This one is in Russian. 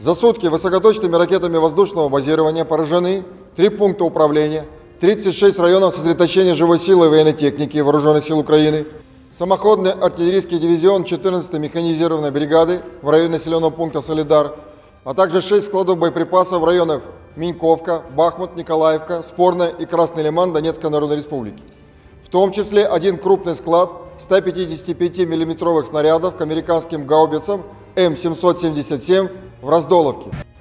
За сутки высокоточными ракетами воздушного базирования поражены 3 пункта управления, 36 районов сосредоточения живой силы и военной техники Вооруженных сил Украины, самоходный артиллерийский дивизион 14-й механизированной бригады в районе населенного пункта Солидар, а также 6 складов боеприпасов в районах Миньковка, Бахмут, Николаевка, Спорная и Красный Лиман Донецкой Народной Республики. В том числе один крупный склад 155 миллиметровых снарядов к американским гаубицам М777 в Раздоловке.